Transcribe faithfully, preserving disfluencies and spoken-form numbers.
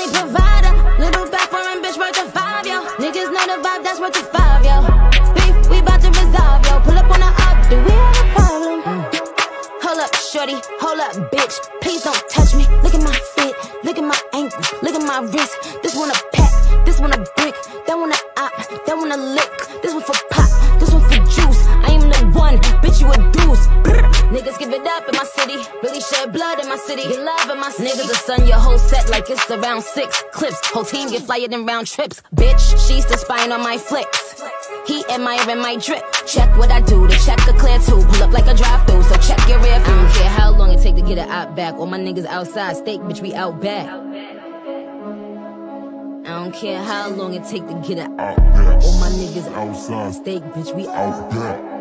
money provider. Little back foreign bitch worth a five, yo. Niggas know the vibe, that's worth a five, yo. Beef, we bout to resolve, yo. Pull up on the up, do we have a problem? Mm. Hold up, shorty, hold up, bitch. Please don't touch me. Look at my fit, look at my ankle, look at my wrist. This one a pack, this one a brick, that one a op, that one a lick. This one for pop, this one for juice. I am the one, bitch, you a deuce. Brr. Niggas give it up in my city, really shed blood in my city, get love in my city. Niggas will sun your whole set like it's around six clips. Whole team get flyer than round trips. Bitch, she's the spine on my flicks. He admiring my drip. Check what I do, the check a clear too. Pull up like a drive-through, so check your rear view. I don't care how long it take to get it out back. All my niggas outside, steak, bitch, we out back. I don't care how long it take to get it out back. All my niggas outside, steak, bitch, we out back.